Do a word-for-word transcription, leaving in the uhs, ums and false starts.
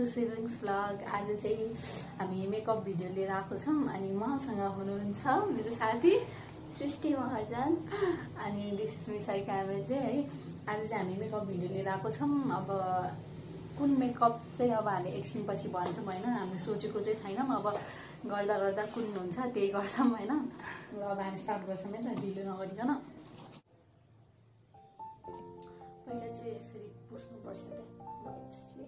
To siblings vlog. आज चाहिँ हामी मेकअप भिडियो लिएर आएको छौँ अनि मसँग हुनुहुन्छ मेरो साथी सृष्टि महर्जन अनि दिस इज मी साई क्यामेज है। आज चाहिँ हामी मेकअप भिडियो लिएर आएको छौँ। अब कुन मेकअप चाहिँ अब हामी एकछिनपछि भन्छौँ होइन, हामी सोचेको चाहिँ छैनौँ। अब गर्दा गर्दा कुन हुन्छ त्यही गर्छौँ होइन। अब हामी स्टार्ट गर्छौँ है त, ढिलो नगरिकन। पहिला चाहिँ यसरी पुस्नुपर्छ क्या।